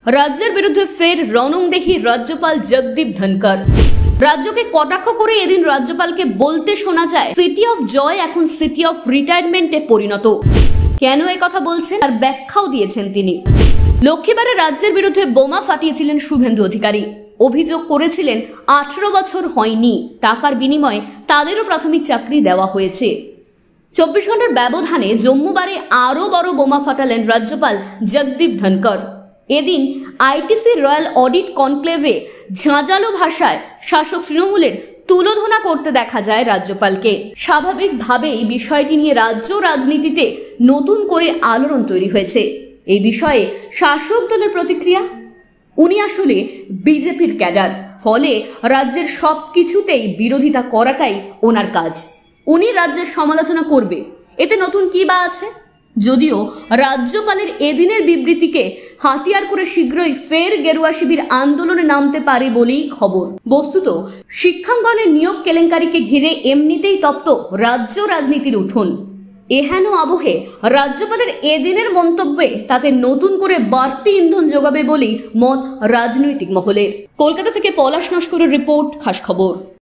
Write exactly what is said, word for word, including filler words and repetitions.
রাজ্যের বিরুদ্ধে ফের রণংদেহী রাজ্যপাল জগদীপ ধনকর। রাজ্যকে কটাক্ষ করে এদিন রাজ্যপালকে বলতে শোনা যায়, সিটি অফ জয় এখন সিটি অফ রিটায়ারমেন্টে পরিণত। কেন এই কথা বলছেন তার ব্যাখ্যাও দিয়েছেন তিনি। লক্ষ্মীবারে রাজ্যের বিরুদ্ধে বোমা ফাটিয়েছিলেন শুভেন্দু অধিকারী। অভিযোগ করেছিলেন আঠারো বছর হয়নি, টাকার বিনিময়ে তাদেরও প্রাথমিক চাকরি দেওয়া হয়েছে। চব্বিশ ঘন্টার ব্যবধানে জম্মুবারে আরো বড় বোমা ফাটালেন রাজ্যপাল জগদীপ ধনকর। এদিন আইটিসি রয়্যাল অডিট কনক্লেভে ঝাঁঝালো ভাষায় শাসক তৃণমূলের তুলোধনা করতে দেখা যায় রাজ্যপালকে। স্বাভাবিকভাবেই বিষয়টি নিয়ে রাজ্য রাজনীতিতে নতুন করে আলোড়ন তৈরি হয়েছে। এই বিষয়ে শাসক দলের প্রতিক্রিয়া, উনি আসলে বিজেপির ক্যাডার, ফলে রাজ্যের সব কিছুতেই বিরোধিতা করাটাই ওনার কাজ। উনি রাজ্যের সমালোচনা করবে, এতে নতুন কি বা আছে? যদিও রাজ্যপালের এদিনের বিবৃতিকে হাতিয়ার করে শীঘ্রই ফের গেরুয়া শিবির আন্দোলনে নামতে পারে বলেই খবর। বস্তুত শিক্ষাঙ্গনের নিয়োগ কেলেঙ্কারিকে ঘিরে এমনিতেই তপ্ত রাজ্য রাজনীতির উঠোন। এহেন আবহে রাজ্যপালের এদিনের মন্তব্যে তাতে নতুন করে বাড়তি ইন্ধন যোগাবে বলেই মত রাজনৈতিক মহলের। কলকাতা থেকে পলাশ নস্করের রিপোর্ট, খাস খবর।